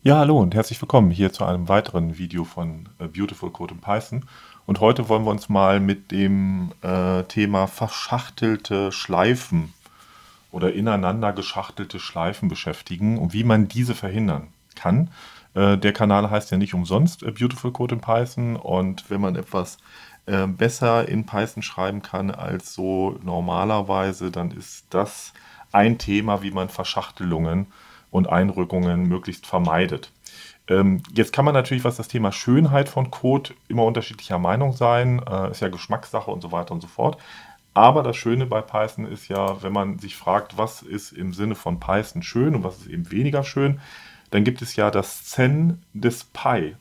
Ja, hallo und herzlich willkommen hier zu einem weiteren Video von Beautiful Code in Python. Und heute wollen wir uns mal mit dem Thema verschachtelte Schleifen oder ineinander geschachtelte Schleifen beschäftigen und wie man diese verhindern kann. Der Kanal heißt ja nicht umsonst Beautiful Code in Python, und wenn man etwas besser in Python schreiben kann als so normalerweise, dann ist das ein Thema, wie man Verschachtelungen und Einrückungen möglichst vermeidet. Jetzt kann man natürlich, was das Thema Schönheit von Code, immer unterschiedlicher Meinung sein, ist ja Geschmackssache und so weiter und so fort. Aber das Schöne bei Python ist ja, wenn man sich fragt, was ist im Sinne von Python schön und was ist eben weniger schön, dann gibt es ja das Zen des Py.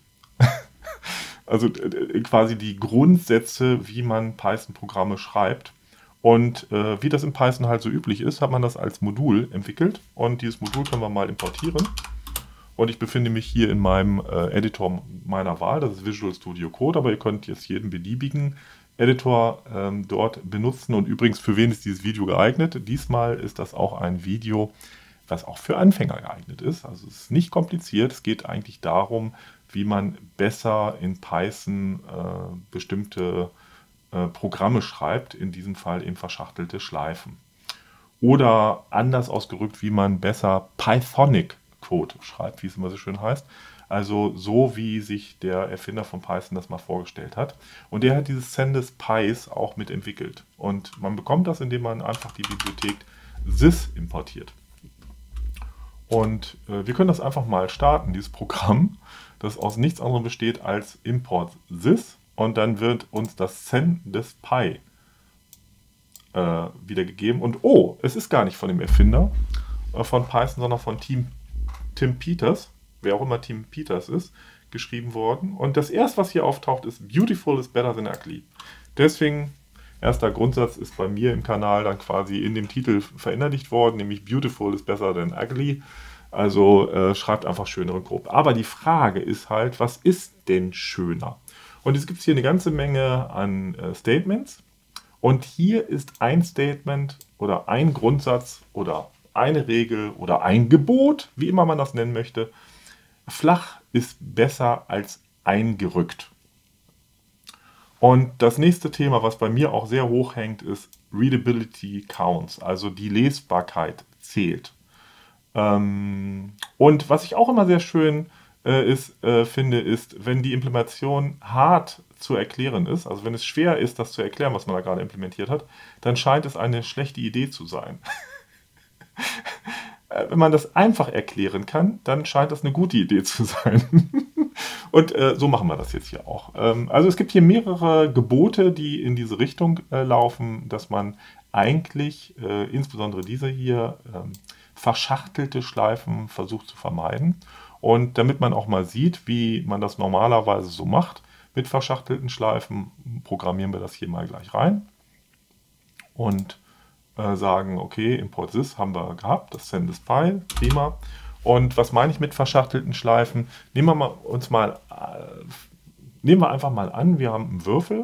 Also quasi die Grundsätze, wie man Python-Programme schreibt. Und wie das in Python halt so üblich ist, hat man das als Modul entwickelt. Und dieses Modul können wir mal importieren. Und ich befinde mich hier in meinem Editor meiner Wahl, das ist Visual Studio Code, aber ihr könnt jetzt jeden beliebigen Editor dort benutzen. Und übrigens, für wen ist dieses Video geeignet? Diesmal ist das auch ein Video, was auch für Anfänger geeignet ist. Also es ist nicht kompliziert, es geht eigentlich darum, wie man besser in Python bestimmte Programme schreibt, in diesem Fall eben verschachtelte Schleifen. Oder anders ausgedrückt, wie man besser Pythonic Code schreibt, wie es immer so schön heißt. Also so, wie sich der Erfinder von Python das mal vorgestellt hat. Und der hat dieses Zen des Pys auch mitentwickelt. Und man bekommt das, indem man einfach die Bibliothek sys importiert. Und wir können das einfach mal starten, dieses Programm, das aus nichts anderem besteht als Import sys. Und dann wird uns das Zen des Py wiedergegeben. Und oh, es ist gar nicht von dem Erfinder von Python, sondern von Tim Peters, wer auch immer Tim Peters ist, geschrieben worden. Und das erste, was hier auftaucht, ist Beautiful is better than ugly. Deswegen, erster Grundsatz ist bei mir im Kanal dann quasi in dem Titel verinnerlicht worden, nämlich Beautiful is better than ugly. Also schreibt einfach schöneren Code. Aber die Frage ist halt, was ist denn schöner? Und es gibt hier eine ganze Menge an Statements. Und hier ist ein Statement oder ein Grundsatz oder eine Regel oder ein Gebot, wie immer man das nennen möchte. Flach ist besser als eingerückt. Und das nächste Thema, was bei mir auch sehr hoch hängt, ist Readability Counts, also die Lesbarkeit zählt. Und was ich auch immer sehr schön finde, ist, wenn die Implementation hart zu erklären ist, also wenn es schwer ist, das zu erklären, was man da gerade implementiert hat, dann scheint es eine schlechte Idee zu sein. Wenn man das einfach erklären kann, dann scheint das eine gute Idee zu sein. Und so machen wir das jetzt hier auch. Also es gibt hier mehrere Gebote, die in diese Richtung laufen, dass man eigentlich, insbesondere diese hier, verschachtelte Schleifen versucht zu vermeiden. Und damit man auch mal sieht, wie man das normalerweise so macht mit verschachtelten Schleifen, programmieren wir das hier mal gleich rein. Und sagen, okay, Import sys haben wir gehabt, das Zen des Py, prima. Und was meine ich mit verschachtelten Schleifen? Nehmen wir einfach mal an, wir haben einen Würfel,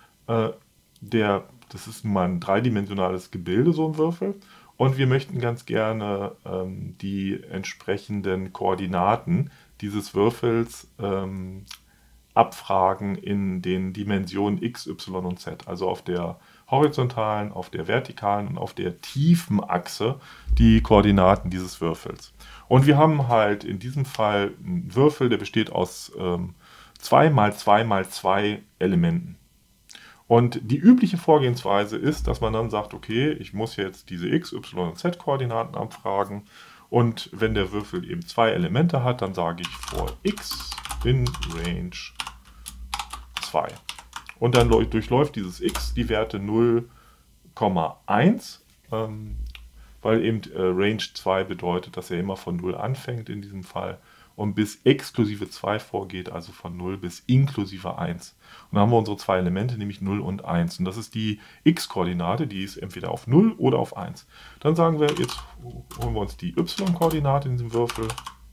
das ist nun mal ein dreidimensionales Gebilde, so ein Würfel, und wir möchten ganz gerne die entsprechenden Koordinaten dieses Würfels abfragen in den Dimensionen x, y und z, also auf der horizontalen, auf der vertikalen und auf der tiefen Achse die Koordinaten dieses Würfels. Und wir haben halt in diesem Fall einen Würfel, der besteht aus 2 mal 2 mal 2 Elementen. Und die übliche Vorgehensweise ist, dass man dann sagt, okay, ich muss jetzt diese x, y und z Koordinaten abfragen. Und wenn der Würfel eben 2 Elemente hat, dann sage ich for x in range 2. Und dann durchläuft dieses x die Werte 0,1, weil eben Range 2 bedeutet, dass er immer von 0 anfängt in diesem Fall und bis exklusive 2 vorgeht, also von 0 bis inklusive 1. Und dann haben wir unsere zwei Elemente, nämlich 0 und 1. Und das ist die x-Koordinate, die ist entweder auf 0 oder auf 1. Dann sagen wir, jetzt holen wir uns die y-Koordinate in diesem Würfel.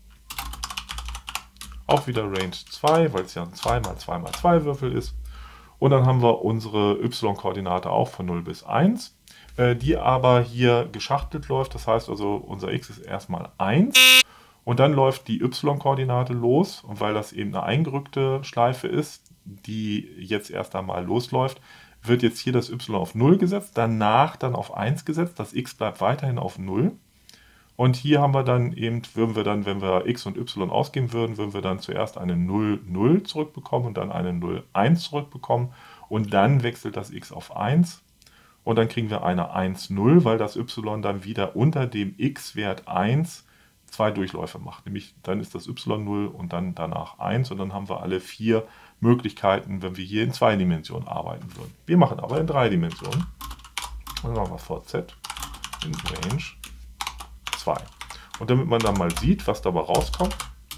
Auch wieder Range 2, weil es ja ein 2 mal 2 mal 2 Würfel ist. Und dann haben wir unsere y-Koordinate auch von 0 bis 1, die aber hier geschachtelt läuft. Das heißt also, unser x ist erstmal 1 Und dann läuft die y-Koordinate los. Und weil das eben eine eingerückte Schleife ist, die jetzt erst einmal losläuft, wird jetzt hier das y auf 0 gesetzt, danach dann auf 1 gesetzt. Das x bleibt weiterhin auf 0. Und hier haben wir dann eben, wenn wir x und y ausgeben würden wir dann zuerst eine 0, 0 zurückbekommen und dann eine 0, 1 zurückbekommen. Und dann wechselt das x auf 1. Und dann kriegen wir eine 1, 0, weil das y dann wieder unter dem x-Wert 1 zwei Durchläufe macht. Nämlich dann ist das y 0 und dann danach 1. Und dann haben wir alle 4 Möglichkeiten, wenn wir hier in 2 Dimensionen arbeiten würden. Wir machen aber in 3 Dimensionen. Dann machen wir VZ in Range 2. Und damit man dann mal sieht, was dabei rauskommt,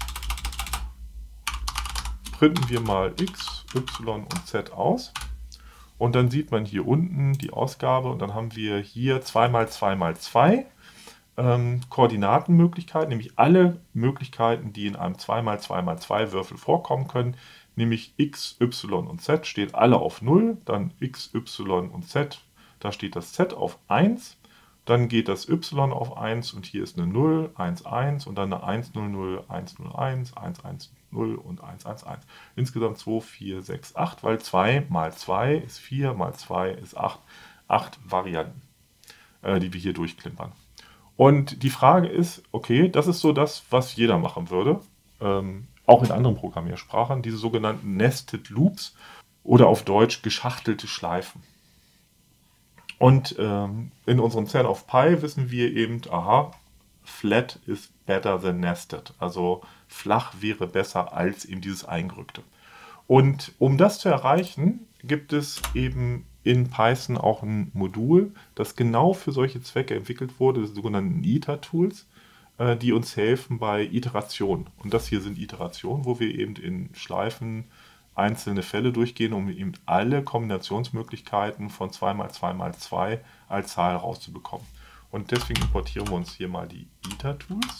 printen wir mal x, y und z aus. Und dann sieht man hier unten die Ausgabe und dann haben wir hier 2 mal 2 mal 2 Koordinatenmöglichkeiten, nämlich alle Möglichkeiten, die in einem 2 mal 2 mal 2 Würfel vorkommen können, nämlich x, y und z steht alle auf 0, dann x, y und z, da steht das z auf 1, dann geht das y auf 1 und hier ist eine 0, 1, 1 und dann eine 1, 0, 0, 1, 0, 1, 1, 1, 0 und 1, 1, 1. Insgesamt 2, 4, 6, 8, weil 2 mal 2 ist 4, mal 2 ist 8. 8 Varianten, die wir hier durchklimpern. Und die Frage ist, okay, das ist so das, was jeder machen würde, auch in anderen Programmiersprachen, diese sogenannten Nested Loops oder auf Deutsch geschachtelte Schleifen. Und in unserem Cern of Pi wissen wir eben, aha, flat is better than nested. Also flach wäre besser als eben dieses Eingerückte. Und um das zu erreichen, gibt es eben in Python auch ein Modul, das genau für solche Zwecke entwickelt wurde, die sogenannten ITER-Tools, die uns helfen bei Iterationen. Und das hier sind Iterationen, wo wir eben in Schleifen einzelne Fälle durchgehen, um eben alle Kombinationsmöglichkeiten von 2 mal 2 mal 2 als Zahl rauszubekommen. Und deswegen importieren wir uns hier mal die ITER-Tools.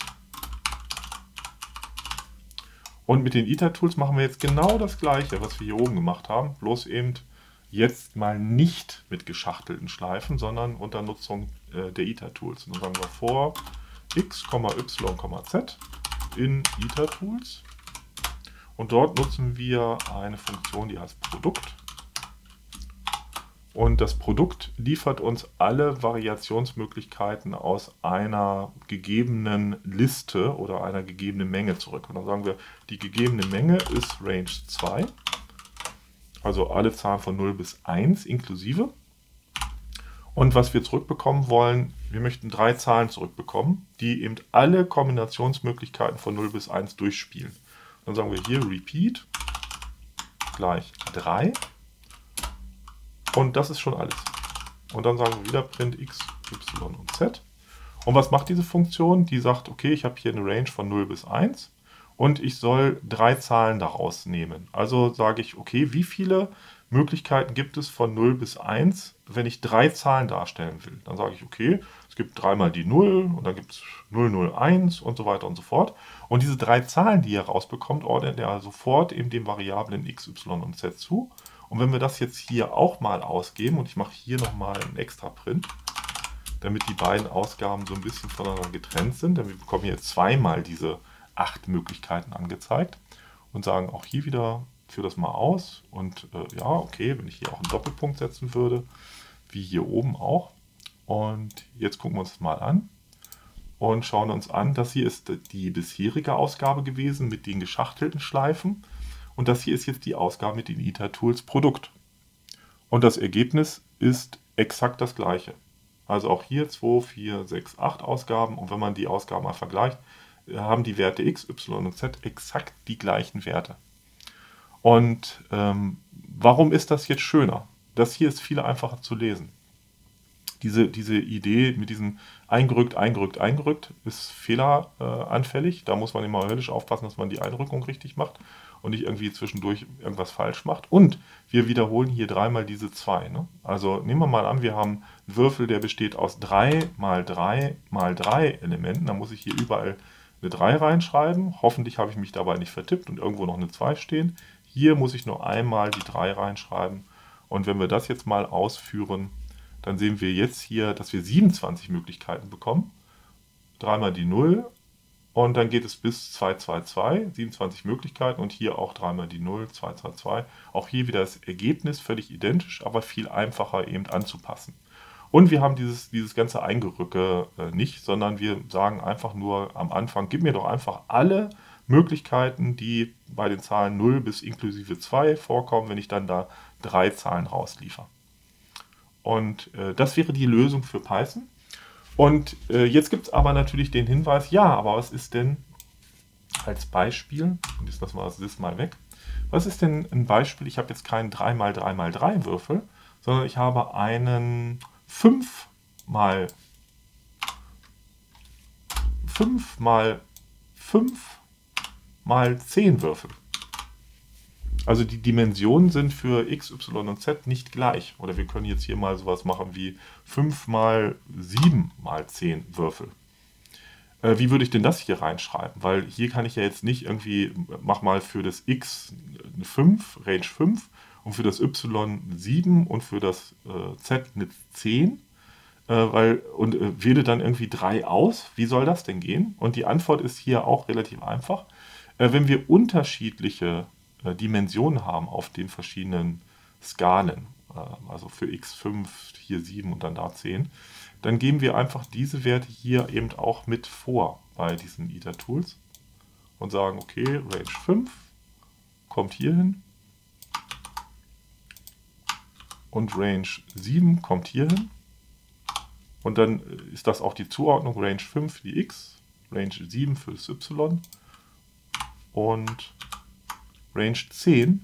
Und mit den ITER-Tools machen wir jetzt genau das Gleiche, was wir hier oben gemacht haben, bloß eben jetzt mal nicht mit geschachtelten Schleifen, sondern unter Nutzung der ITER-Tools. Und dann sagen wir vor x, y, z in ITER-Tools. Und dort nutzen wir eine Funktion, die heißt Produkt. Und das Produkt liefert uns alle Variationsmöglichkeiten aus einer gegebenen Liste oder einer gegebenen Menge zurück. Und dann sagen wir, die gegebene Menge ist Range 2. Also alle Zahlen von 0 bis 1 inklusive. Und was wir zurückbekommen wollen, wir möchten 3 Zahlen zurückbekommen, die eben alle Kombinationsmöglichkeiten von 0 bis 1 durchspielen. Dann sagen wir hier repeat gleich 3. Und das ist schon alles. Und dann sagen wir wieder print x, y und z. Und was macht diese Funktion? Die sagt, okay, ich habe hier eine Range von 0 bis 1. Und ich soll 3 Zahlen daraus nehmen. Also sage ich, okay, wie viele Möglichkeiten gibt es von 0 bis 1, wenn ich 3 Zahlen darstellen will? Dann sage ich, okay, es gibt 3 mal die 0 und dann gibt es 0, 0, 1 und so weiter und so fort. Und diese 3 Zahlen, die ihr rausbekommt, ordnet ihr sofort eben den Variablen x, y und z zu. Und wenn wir das jetzt hier auch mal ausgeben, und ich mache hier nochmal einen extra Print, damit die beiden Ausgaben so ein bisschen voneinander getrennt sind, denn wir bekommen hier zweimal diese 8 Möglichkeiten angezeigt und sagen auch hier wieder, führe das mal aus und ja, okay, wenn ich hier auch einen Doppelpunkt setzen würde, wie hier oben auch. Und jetzt gucken wir uns das mal an und schauen uns an, das hier ist die bisherige Ausgabe gewesen mit den geschachtelten Schleifen und das hier ist jetzt die Ausgabe mit den ITER-Tools Produkt. Und das Ergebnis ist exakt das gleiche. Also auch hier 2, 4, 6, 8 Ausgaben und wenn man die Ausgaben mal vergleicht, haben die Werte x, y und z exakt die gleichen Werte. Und warum ist das jetzt schöner? Das hier ist viel einfacher zu lesen. Diese Idee mit diesem eingerückt, eingerückt, eingerückt ist fehleranfällig. Da muss man immer höllisch aufpassen, dass man die Einrückung richtig macht und nicht irgendwie zwischendurch irgendwas falsch macht. Und wir wiederholen hier 3 mal diese 2. Ne? Also nehmen wir mal an, wir haben einen Würfel, der besteht aus 3 mal 3 mal 3 Elementen. Da muss ich hier überall eine 3 reinschreiben. Hoffentlich habe ich mich dabei nicht vertippt und irgendwo noch eine 2 stehen. Hier muss ich nur einmal die 3 reinschreiben. Und wenn wir das jetzt mal ausführen, dann sehen wir jetzt hier, dass wir 27 Möglichkeiten bekommen. 3 mal die 0, Und dann geht es bis 222, 27 Möglichkeiten und hier auch dreimal die 0, 222. Auch hier wieder das Ergebnis völlig identisch, aber viel einfacher eben anzupassen. Und wir haben dieses ganze Eingerücke nicht, sondern wir sagen einfach nur am Anfang, gib mir doch einfach alle Möglichkeiten, die bei den Zahlen 0 bis inklusive 2 vorkommen, wenn ich dann da 3 Zahlen rausliefer. Und das wäre die Lösung für Python. Und jetzt gibt es aber natürlich den Hinweis, ja, aber was ist denn als Beispiel, und jetzt lassen wir das mal weg, was ist denn ein Beispiel, ich habe jetzt keinen 3x3x3 Würfel, sondern ich habe einen 5 mal 5 mal 5 mal 10 Würfel. Also die Dimensionen sind für x, y und z nicht gleich. Oder wir können jetzt hier mal sowas machen wie 5 mal 7 mal 10 Würfel. Wie würde ich denn das hier reinschreiben? Weil hier kann ich ja jetzt nicht irgendwie, mach mal für das x eine 5, Range 5 und für das y 7 und für das z eine 10. Wähle dann irgendwie 3 aus. Wie soll das denn gehen? Und die Antwort ist hier auch relativ einfach. Wenn wir unterschiedliche Dimensionen haben auf den verschiedenen Skalen, also für x5, hier 7 und dann da 10, dann geben wir einfach diese Werte hier eben auch mit vor bei diesen ITER-Tools und sagen, okay, Range 5 kommt hier hin und Range 7 kommt hier hin. Und dann ist das auch die Zuordnung, Range 5 für die x, Range 7 für das y und Range 10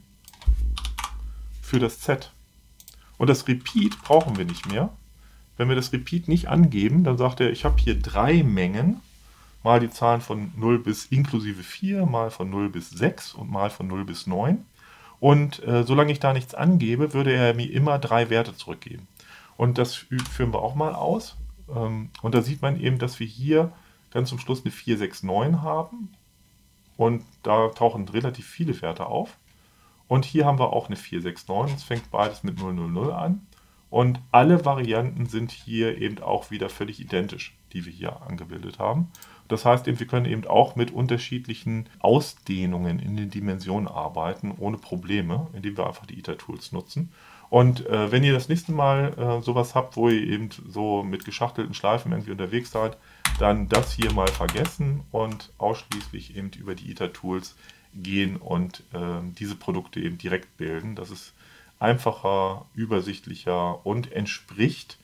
für das z. Und das Repeat brauchen wir nicht mehr. Wenn wir das Repeat nicht angeben, dann sagt er, ich habe hier 3 Mengen, mal die Zahlen von 0 bis inklusive 4, mal von 0 bis 6 und mal von 0 bis 9. Und solange ich da nichts angebe, würde er mir immer 3 Werte zurückgeben. Und das führen wir auch mal aus. Und da sieht man eben, dass wir hier ganz zum Schluss eine 469 haben. Und da tauchen relativ viele Werte auf. Und hier haben wir auch eine 469. Es fängt beides mit 000 an. Und alle Varianten sind hier eben auch wieder völlig identisch, die wir hier angebildet haben. Das heißt, wir können eben auch mit unterschiedlichen Ausdehnungen in den Dimensionen arbeiten, ohne Probleme, indem wir einfach die ITER-Tools nutzen. Und wenn ihr das nächste Mal sowas habt, wo ihr eben so mit geschachtelten Schleifen irgendwie unterwegs seid, dann das hier mal vergessen und ausschließlich eben über die ITER-Tools gehen und diese Produkte eben direkt bilden. Das ist einfacher, übersichtlicher und entspricht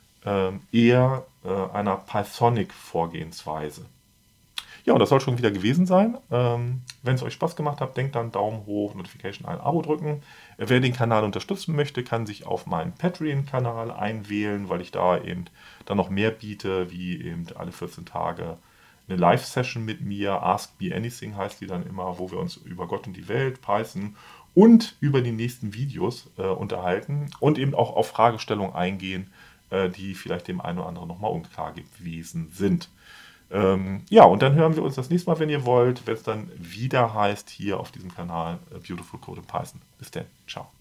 eher einer Pythonic-Vorgehensweise. Ja, und das soll schon wieder gewesen sein. Wenn es euch Spaß gemacht hat, denkt dann Daumen hoch, Notification ein, Abo drücken. Wer den Kanal unterstützen möchte, kann sich auf meinen Patreon-Kanal einwählen, weil ich da eben dann noch mehr biete, wie eben alle 14 Tage eine Live-Session mit mir, Ask Me Anything heißt die dann immer, wo wir uns über Gott und die Welt, Python und über die nächsten Videos unterhalten und eben auch auf Fragestellungen eingehen, die vielleicht dem einen oder anderen nochmal unklar gewesen sind. Ja, und dann hören wir uns das nächste Mal, wenn ihr wollt, wenn es dann wieder heißt, hier auf diesem Kanal Beautiful Code in Python. Bis dann, ciao.